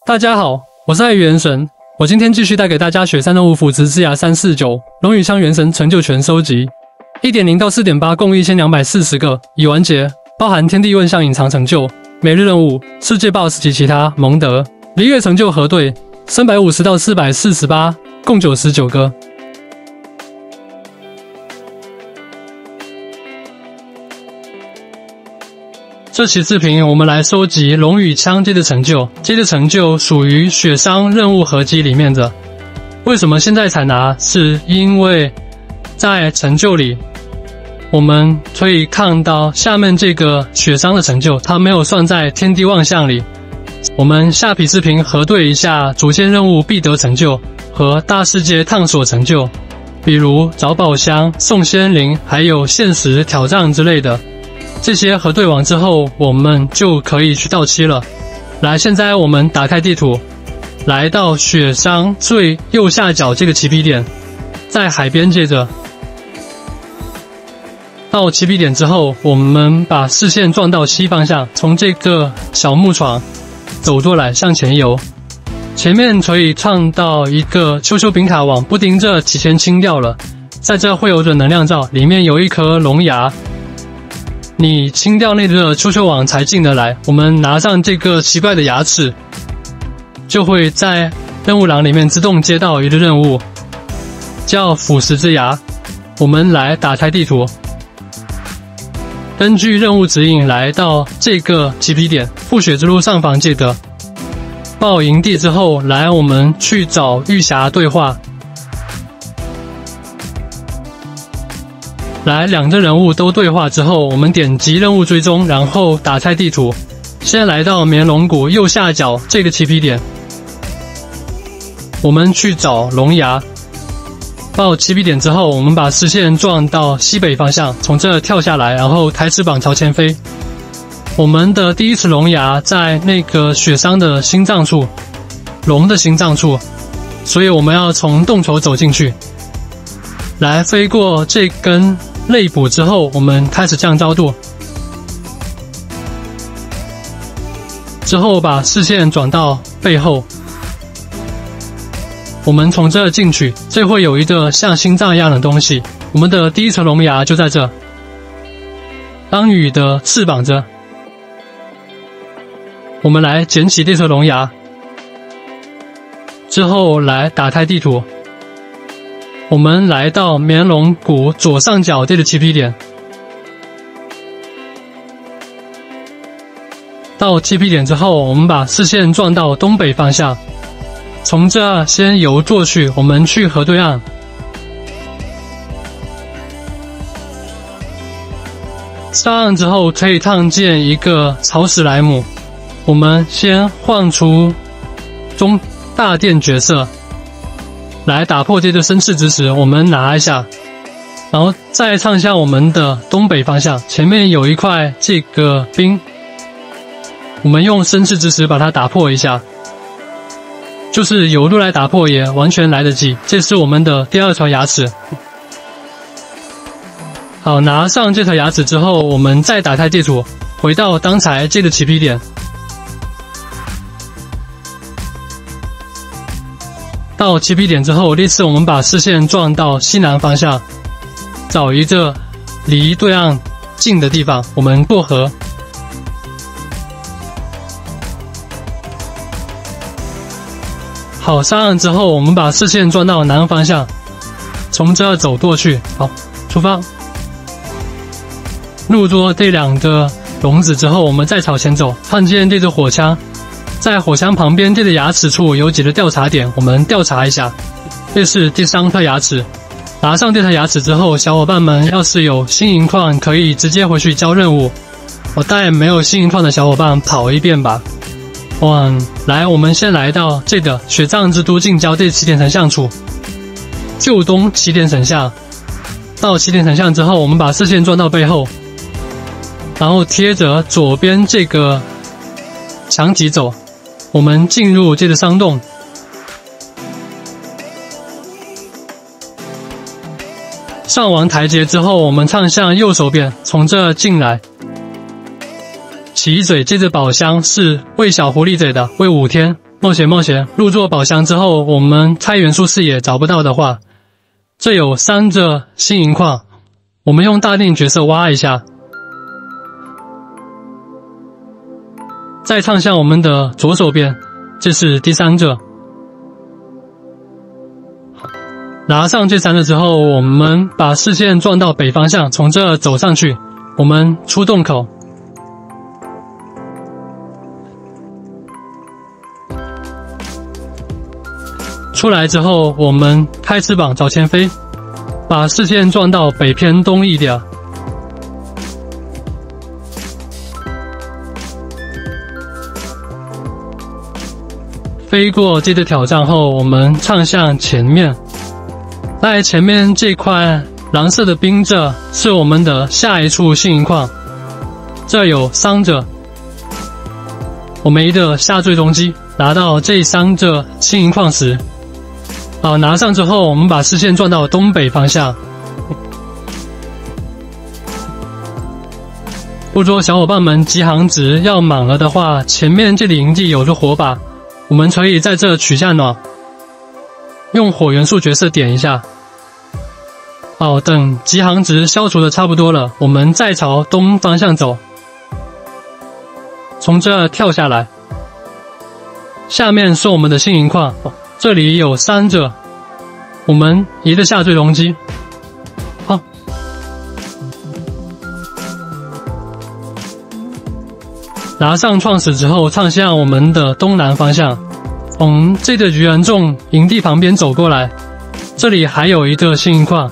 大家好，我是爱元神，我今天继续带给大家雪山任务斧子之牙349龙羽枪元神成就全收集 1.0 到 4.8 共1240个已完结，包含天地问象隐藏成就、每日任务、世界 BOSS 及其他蒙德璃月成就核对350到448共99个。这期视频我们来收集龙羽枪这个成就，这个成就属于雪商任务合集里面的。为什么现在才拿？是因为在成就里，我们可以看到下面这个雪商的成就，它没有算在天地望象里。我们下批视频核对一下主线任务必得成就和大世界探索成就，比如找宝箱、送仙灵，还有限时挑战之类的。这些核对完之后，我们就可以去到期了。来，现在我们打开地图，来到雪山最右下角这个起笔点，在海边接着。到起笔点之后，我们把视线转到西方向，从这个小木床走过来，向前游。前面可以看到一个丘丘饼卡网，布丁这提前清掉了，在这会有着能量罩，里面有一颗龙牙。你清掉那个丘丘网才进得来。我们拿上这个奇怪的牙齿，就会在任务栏里面自动接到一个任务，叫腐蚀之牙。我们来打开地图，根据任务指引来到这个起笔点，覆雪之路上方记得报营地之后，来我们去找玉匣对话。来，两个人物都对话之后，我们点击任务追踪，然后打开地图，先来到绵龙谷右下角这个起笔点，我们去找龙牙。到起笔点之后，我们把视线转到西北方向，从这跳下来，然后抬翅膀朝前飞。我们的第一次龙牙在那个雪山的心脏处，龙的心脏处，所以我们要从洞口走进去。来，飞过这根肋骨之后，我们开始降高度，之后把视线转到背后，我们从这进去，这会有一个像心脏一样的东西。我们的第一层龙牙就在这，当羽的翅膀这。我们来捡起这层龙牙，之后来打开地图。我们来到绵龙谷左上角这个起笔点，到起笔点之后，我们把视线转到东北方向，从这先游过去，我们去河对岸。上岸之后可以看见一个草史莱姆，我们先换出中大殿角色。来打破这个身势之时，我们拿一下，然后再唱向我们的东北方向，前面有一块这个冰，我们用身势之时把它打破一下，就是游路来打破也完全来得及。这是我们的第二条牙齿。好，拿上这条牙齿之后，我们再打开地图，回到刚才这个起笔点。到起笔点之后，这次我们把视线转到西南方向，找一个离对岸近的地方，我们过河。好，上岸之后，我们把视线转到南方向，从这儿走过去。好，出发。入捉这两个笼子之后，我们再朝前走，看见这个火枪。在火枪旁边这个牙齿处有几个调查点，我们调查一下。这是第3颗牙齿，拿上这颗牙齿之后，小伙伴们要是有新银矿可以直接回去交任务。我带没有新银矿的小伙伴跑一遍吧。来，我们先来到这个雪藏之都近郊这起点神像处，旧东起点神像。到起点神像之后，我们把视线转到背后，然后贴着左边这个墙体走。我们进入这个山洞，上完台阶之后，我们唱向右手边，从这进来。起嘴这只宝箱是喂小狐狸嘴的，喂5天。 冒险！入座宝箱之后，我们开元素视野找不到的话，这有3个新银矿，我们用大定角色挖一下，再唱向我们的左手边，这是第3个。拿上这3个之后，我们把视线转到北方向，从这走上去，我们出洞口。出来之后，我们开翅膀朝前飞，把视线转到北偏东一点。飞过这个挑战后，我们唱向前面。在前面这块蓝色的冰这是我们的下一处新银矿，这有3个。我们一个下最终机，拿到这3个新银矿石。好，拿上之后，我们把视线转到东北方向。如果小伙伴们集航值要满了的话，前面这里营地有个火把，我们可以在这取下暖，用火元素角色点一下。好，等集航值消除的差不多了，我们再朝东方向走，从这跳下来。下面是我们的新银矿。这里有3个，我们移得下最终机。好，拿上创始之后，唱向我们的东南方向，从这个鱼人众营地旁边走过来。这里还有一个新银矿，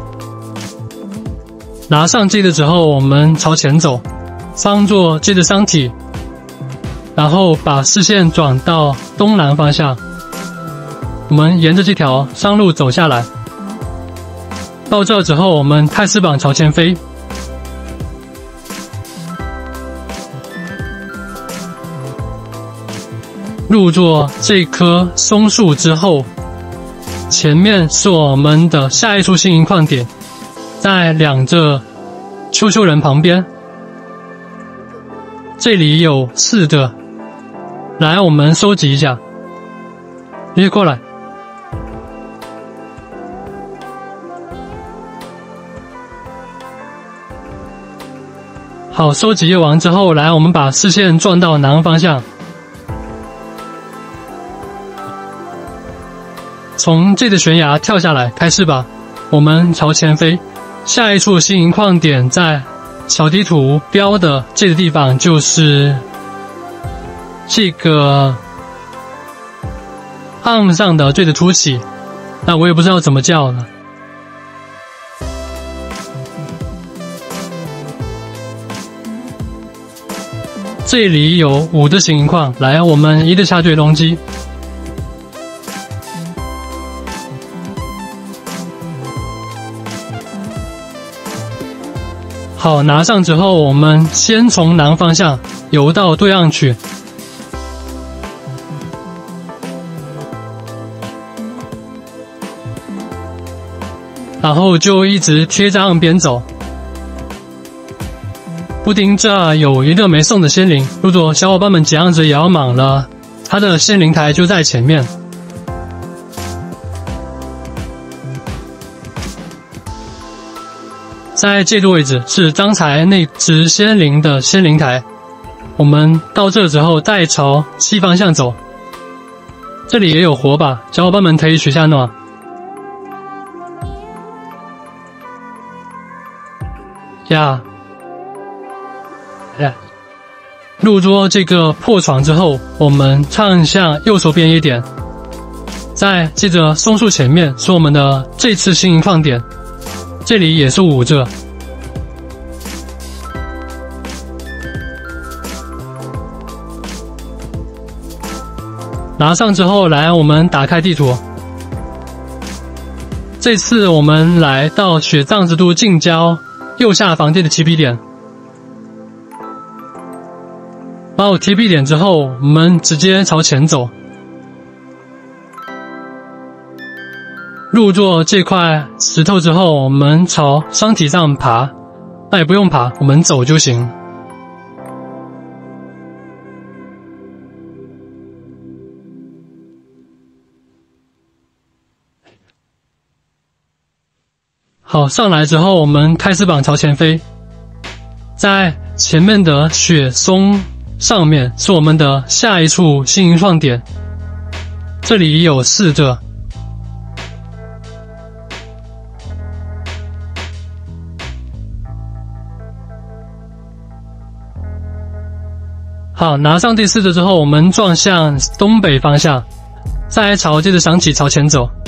拿上这个之后，我们朝前走，方做这个商体，然后把视线转到东南方向。我们沿着这条商路走下来，到这之后，我们开翅膀朝前飞。入座这棵松树之后，前面是我们的下一处新银矿点，在2个丘丘人旁边。这里有4个，来，我们收集一下。别过来。好，收集完之后，来，我们把视线转到南方向，从这个悬崖跳下来，开翅吧，我们朝前飞。下一处新银矿点在小地图标的这个地方，就是这个岸上的这个凸起，那我也不知道怎么叫了。这里有5个新银矿，来，我们移得下最终机。好，拿上之后，我们先从南方向游到对岸去。然后就一直贴着岸边走。布丁这有一个没送的仙灵，如果小伙伴们集航值也要满了，它的仙灵台就在前面。在这个位置是刚才那只仙灵的仙灵台，我们到这之后再朝西方向走。这里也有火把，小伙伴们可以取下暖。呀，入桌这个破床之后，我们唱向右手边一点，在这个松树前面是我们的这次新银矿点，这里也是5个。拿上之后，来，我们打开地图。这次我们来到雪藏之都近郊右下方这个TP点。到TP点之后，我们直接朝前走。入座这块石头之后，我们朝山体上爬，那也不用爬，我们走就行。 好，上来之后我们开始绑朝前飞，在前面的雪松上面是我们的下一处新营创点，这里有4个。好，拿上第4个之后，我们撞向东北方向，再朝接着赏起朝前走。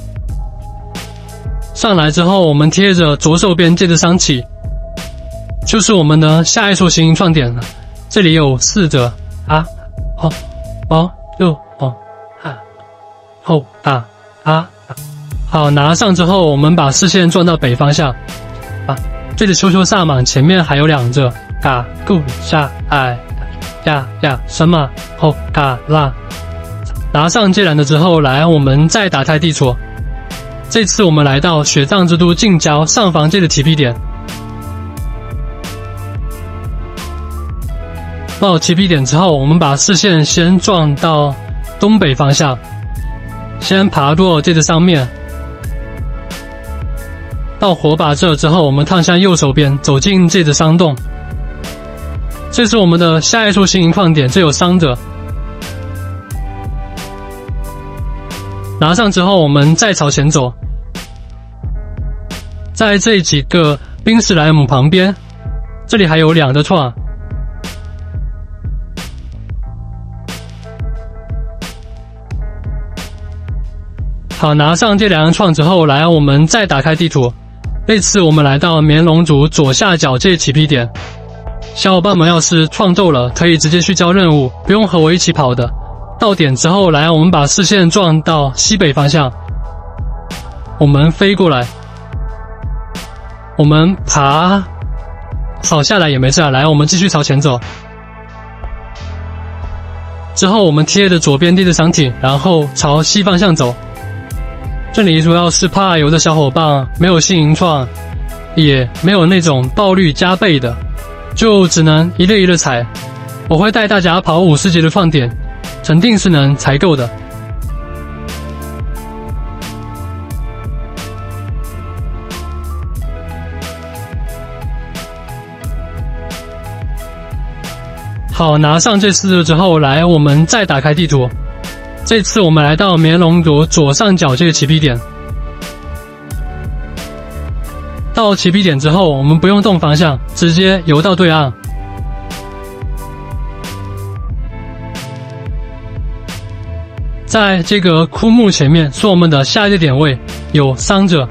上来之后，我们贴着左手边接着赏起，就是我们的下一处新营创点了。这里有4个啊，好，哦，右，哦，啊，后，啊，啊，好，拿上之后，我们把视线转到北方向，啊，对着丘丘萨满前面还有2个，嘎，顾下，哎。呀，什么？后嘎啦，拿上接蓝的之后，来，我们再打开地图。这次我们来到雪藏之都近郊上方界的提笔点。到提笔点之后，我们把视线先转到东北方向，先爬过界的上面，到火把这之后，我们趟向右手边，走进界的山洞。这是我们的下一处新营矿点，这有3个。拿上之后，我们再朝前走，在这几个冰史莱姆旁边，这里还有2个创。好，拿上这2个创之后，来，我们再打开地图。这次我们来到绵龙族左下角这起批点。小伙伴们要是创够了，可以直接去交任务，不用和我一起跑的。到点之后，来，我们把视线转到西北方向，我们飞过来，我们爬，好，下来也没事啊。来，我们继续朝前走。之后我们贴着左边地的商体，然后朝西方向走。这里主要是怕有的小伙伴没有新营创，也没有那种爆率加倍的。就只能一个一个踩，我会带大家跑50级的创点，肯定是能踩够的。好，拿上这4个之后，来，我们再打开地图。这次我们来到绵龙族左上角这个起笔点。到起笔点之后，我们不用动方向，直接游到对岸。在这个枯木前面是我们的下一个点位，有3个。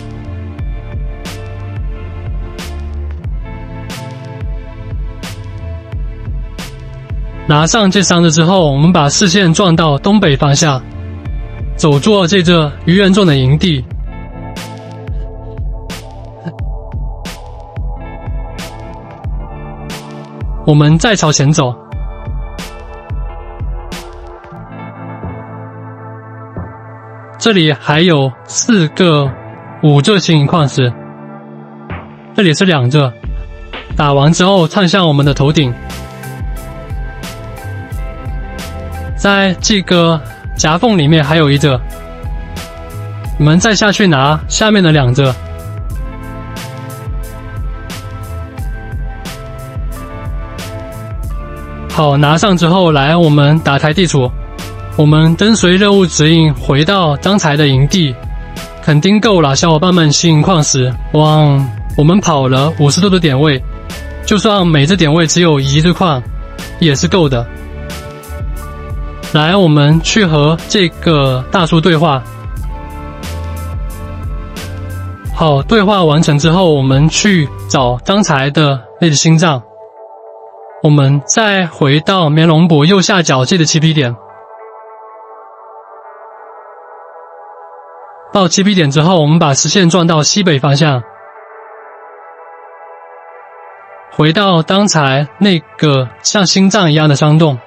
拿上这3个之后，我们把视线转到东北方向，走过这个愚人众的营地。我们再朝前走，这里还有4个5个新营矿石，这里是2个。打完之后窜向我们的头顶，在这个夹缝里面还有1个，我们再下去拿下面的2个。好，拿上之后，来，我们打开地图，我们跟随任务指引回到刚才的营地，肯定够了，小伙伴们新营矿石。哇，我们跑了50多个点位，就算每个点位只有1个矿，也是够的。来，我们去和这个大叔对话。好，对话完成之后，我们去找刚才的那个心脏。我们再回到绵龙堡右下角这个起笔点，到起笔点之后，我们把视线转到西北方向，回到刚才那个像心脏一样的山洞。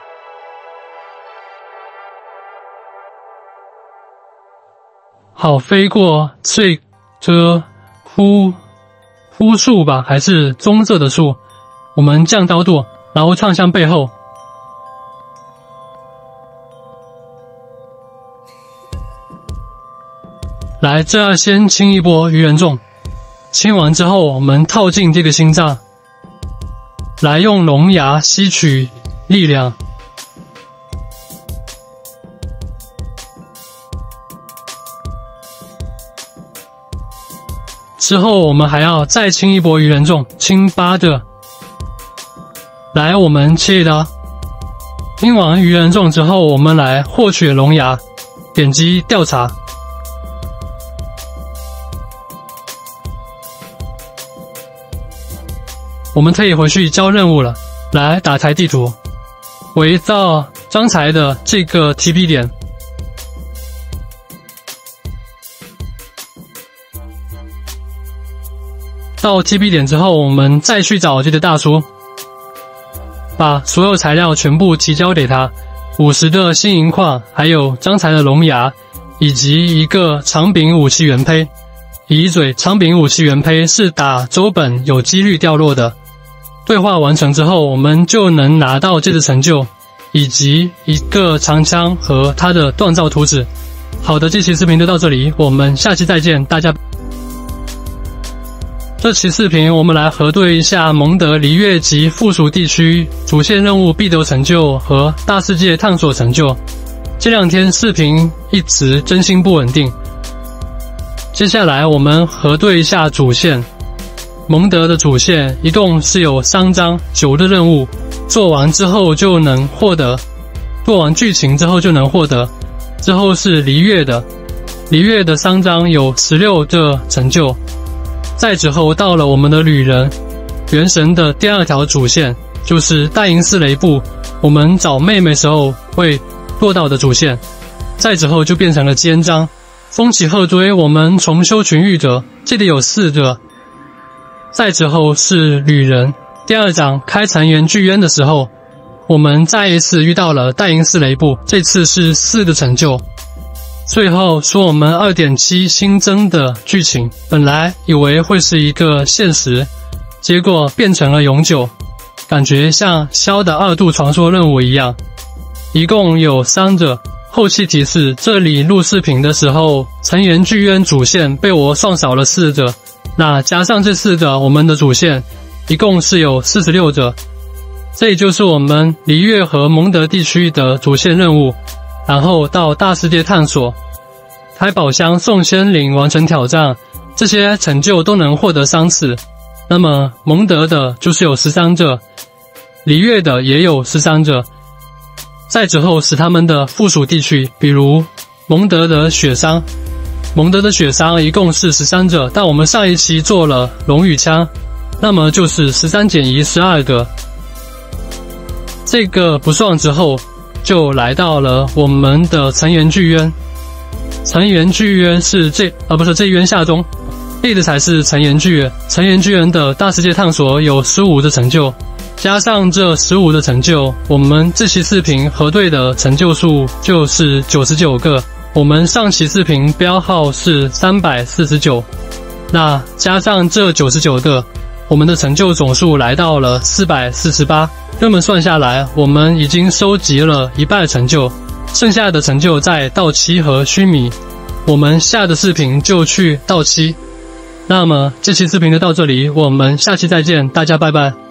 好，飞过这棵枯树吧，还是棕色的树，我们降高度，然后窜向背后。来，这先清一波愚人众。 清完之后，我们套进这个心脏，来用龙牙吸取力量。之后我们还要再清一波鱼人众，清8个。来，我们切刀。清完鱼人众之后，我们来获取龙牙，点击调查。我们可以回去交任务了。来，打开地图，围到刚才的这个 TP 点。到 TP 点之后，我们再去找这个大叔，把所有材料全部提交给他，50的新银矿，还有刚才的龙牙，以及一个长柄武器原胚。乙嘴长柄武器原胚是打周本有几率掉落的。对话完成之后，我们就能拿到这个成就，以及一个长枪和它的锻造图纸。好的，这期视频就到这里，我们下期再见，大家。这期视频我们来核对一下蒙德璃月及附属地区主线任务必得成就和大世界探索成就。这2天视频一直更新不稳定。接下来我们核对一下主线。蒙德的主线一共是有3章9的任务，做完之后就能获得，做完剧情之后就能获得。之后是璃月的3章有16个成就。再之后到了我们的旅人元神的第2条主线，就是大银寺雷部，我们找妹妹时候会落到的主线。再之后就变成了肩章。风起鹤追，我们重修群御者，这里有4个。再之后是旅人第2章开残垣巨渊的时候，我们再一次遇到了大银寺雷部，这次是4个成就。最后说我们 2.7 新增的剧情，本来以为会是一个限时，结果变成了永久，感觉像萧的2度传说任务一样。一共有3个。后期提示，这里录视频的时候，残垣巨渊主线被我算少了4个，那加上这4个，我们的主线一共是有46个。这也就是我们璃月和蒙德地区的主线任务。然后到大世界探索，开宝箱送仙灵完成挑战，这些成就都能获得3次。那么蒙德的就是有13个，璃月的也有13个。再之后是他们的附属地区，比如蒙德的雪山，蒙德的雪山一共是13个，但我们上一期做了龙羽枪，那么就是13减1 12个。这个不算之后，就来到了我们的残垣巨渊。残垣巨渊是这渊下中，这的才是残垣巨渊。残垣巨渊的大世界探索有15的成就，加上这15的成就，我们这期视频核对的成就数就是99个。我们上期视频标号是349，那加上这99个，我们的成就总数来到了448。这么算下来，我们已经收集了1半成就，剩下的成就在稻妻和须弥。我们下的视频就去稻妻。那么这期视频就到这里，我们下期再见，大家拜拜。